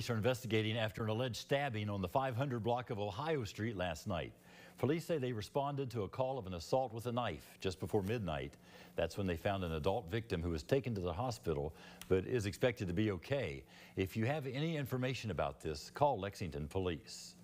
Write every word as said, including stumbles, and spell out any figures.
Police are investigating after an alleged stabbing on the five hundred block of Ohio Street last night. Police say they responded to a call of an assault with a knife just before midnight. That's when they found an adult victim who was taken to the hospital but is expected to be okay. If you have any information about this, call Lexington Police.